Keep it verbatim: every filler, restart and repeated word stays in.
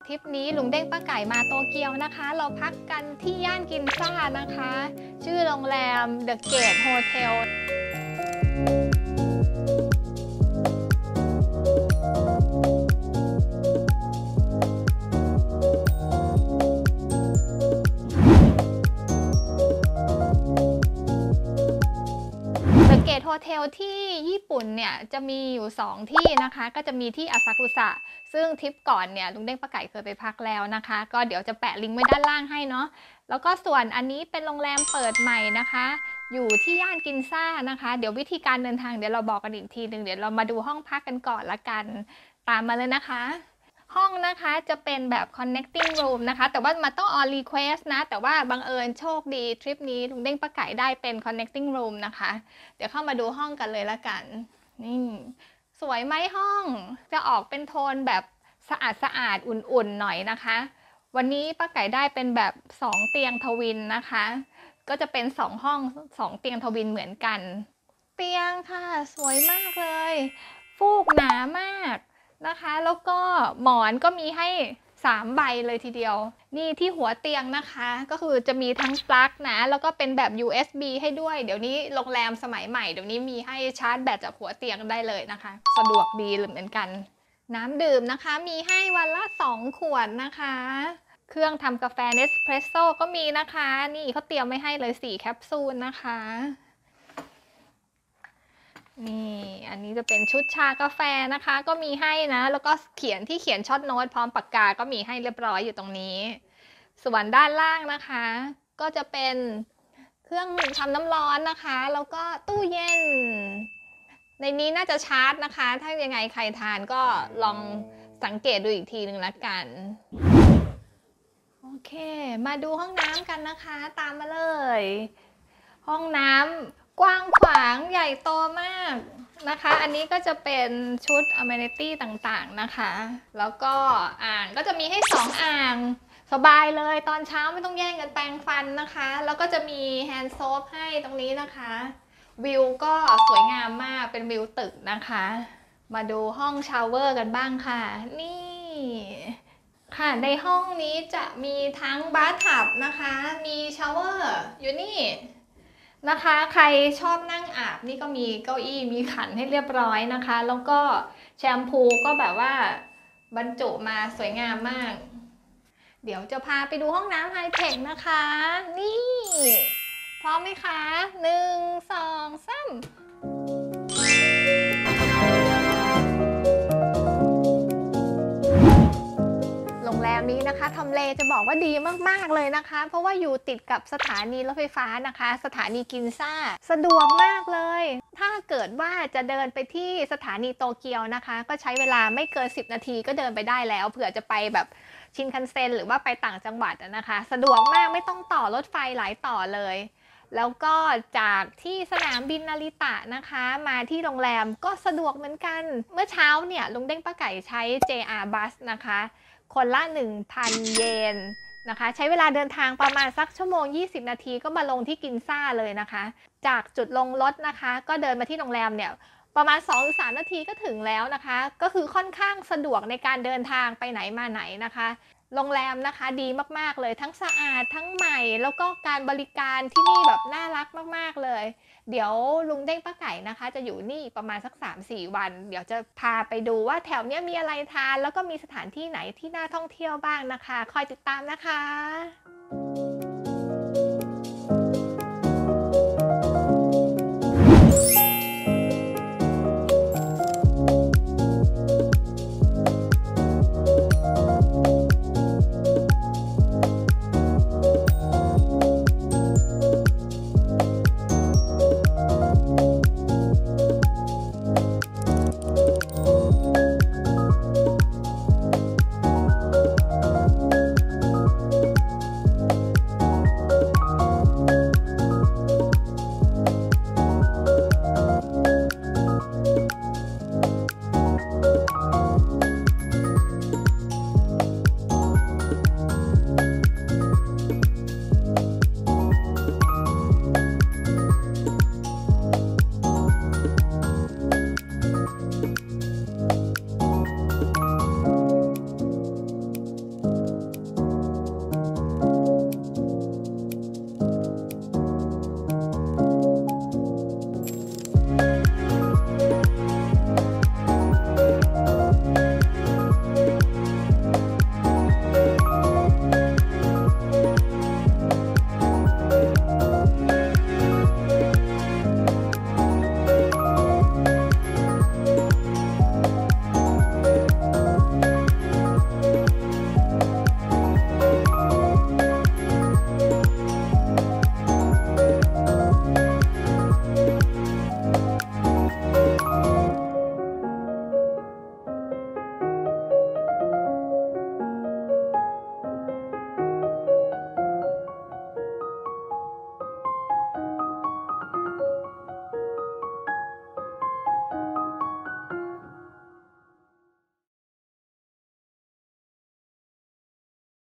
ทริปนี้ลุงเด้งป้าไก่มาโตเกียวนะคะเราพักกันที่ย่านกินซ่านะคะชื่อโรงแรม The Gate Hotel The Gate Hotel ที่ญี่ปุ่นเนี่ยจะมีอยู่สองที่นะคะก็จะมีที่อาซากุสะซึ่งทริปก่อนเนี่ยลุงเด้งป้าไก่เคยไปพักแล้วนะคะก็เดี๋ยวจะแปะลิงก์ไว้ด้านล่างให้เนาะแล้วก็ส่วนอันนี้เป็นโรงแรมเปิดใหม่นะคะอยู่ที่ย่านกินซ่านะคะเดี๋ยววิธีการเดินทางเดี๋ยวเราบอกกันอีกทีหนึ่งเดี๋ยวเรามาดูห้องพักกันก่อนละกันตามมาเลยนะคะห้องนะคะจะเป็นแบบ connecting room นะคะแต่ว่ามันต้อง on request นะแต่ว่าบังเอิญโชคดีทริปนี้ลุงเด้งป้าไก่ได้เป็น connecting room นะคะเดี๋ยวเข้ามาดูห้องกันเลยละกันนี่สวยไหมห้องจะออกเป็นโทนแบบสะอาดสะอาดอุ่นๆหน่อยนะคะวันนี้ป้าไก่ได้เป็นแบบสองเตียงทวินนะคะก็จะเป็นสองห้องสองเตียงทวินเหมือนกันเตียงค่ะสวยมากเลยฟูกหนามากนะคะแล้วก็หมอนก็มีให้สามใบเลยทีเดียวนี่ที่หัวเตียงนะคะก็คือจะมีทั้งปลั๊กนะแล้วก็เป็นแบบ ยู เอส บี ให้ด้วยเดี๋ยวนี้โรงแรมสมัยใหม่เดี๋ยวนี้มีให้ชาร์จแบตจากหัวเตียงได้เลยนะคะสะดวกดีเหมือนกันน้ำดื่มนะคะมีให้วันละสองขวดนะคะเครื่องทำกาแฟเนสเพรสโซ่ก็มีนะคะนี่เขาเตรียมไว้ให้เลยสี่แคปซูลนะคะนี่อันนี้จะเป็นชุดชากาแฟนะคะก็มีให้นะแล้วก็เขียนที่เขียนช็อตโน้ตพร้อมปากกาก็มีให้เรียบร้อยอยู่ตรงนี้ส่วนด้านล่างนะคะก็จะเป็นเครื่องทำน้ำร้อนนะคะแล้วก็ตู้เย็นในนี้น่าจะชาร์จนะคะถ้ายังไงใครทานก็ลองสังเกตดูอีกทีหนึ่งละกันโอเคมาดูห้องน้ำกันนะคะตามมาเลยห้องน้ำกว้างขวางใหญ่โตมากนะคะอันนี้ก็จะเป็นชุด amenity ต่างๆนะคะแล้วก็อ่างก็จะมีให้สองอ่างสบายเลยตอนเช้าไม่ต้องแย่งกันแปรงฟันนะคะแล้วก็จะมีแฮนด์โซฟให้ตรงนี้นะคะวิวก็สวยงามมากเป็นวิวตึกนะคะมาดูห้องชาวเวอร์กันบ้างค่ะนี่ค่ะในห้องนี้จะมีทั้งบาร์ทับนะคะมีชาวเวอร์อยู่นี่นะคะใครชอบนั่งอาบนี่ก็มีเก้าอี้มีขันให้เรียบร้อยนะคะแล้วก็แชมพูก็แบบว่าบรรจุมาสวยงามมากเดี๋ยวจะพาไปดูห้องน้ำไฮเทคนะคะนี่พร้อมไหมคะหนึ่งสองสามโรงแรมนี้นะคะทำเลจะบอกว่าดีมากๆเลยนะคะเพราะว่าอยู่ติดกับสถานีรถไฟฟ้านะคะสถานีกินซ่าสะดวกมากเลยถ้าเกิดว่าจะเดินไปที่สถานีโตเกียวนะคะก็ใช้เวลาไม่เกินสิบนาทีก็เดินไปได้แล้วเผื่อจะไปแบบชินคันเซ็นหรือว่าไปต่างจังหวัดนะคะสะดวกมากไม่ต้องต่อรถไฟหลายต่อเลยแล้วก็จากที่สนามบินนาริตะนะคะมาที่โรงแรมก็สะดวกเหมือนกันเมื่อเช้าเนี่ยลุงเด้งป้าไก่ใช้ เจ อาร์ Bus นะคะคนละ หนึ่งพัน เยนนะคะใช้เวลาเดินทางประมาณสักชั่วโมงยี่สิบนาทีก็มาลงที่กินซ่าเลยนะคะจากจุดลงรถนะคะก็เดินมาที่โรงแรมเนี่ยประมาณ สองถึงสาม นาทีก็ถึงแล้วนะคะก็คือค่อนข้างสะดวกในการเดินทางไปไหนมาไหนนะคะโรงแรมนะคะดีมากๆเลยทั้งสะอาดทั้งใหม่แล้วก็การบริการที่นี่แบบน่ารักมากๆเลยเดี๋ยวลุงเด้งป้าไก่นะคะจะอยู่นี่ประมาณสัก สามถึงสี่ วันเดี๋ยวจะพาไปดูว่าแถวนี้มีอะไรทานแล้วก็มีสถานที่ไหนที่น่าท่องเที่ยวบ้างนะคะคอยติดตามนะคะ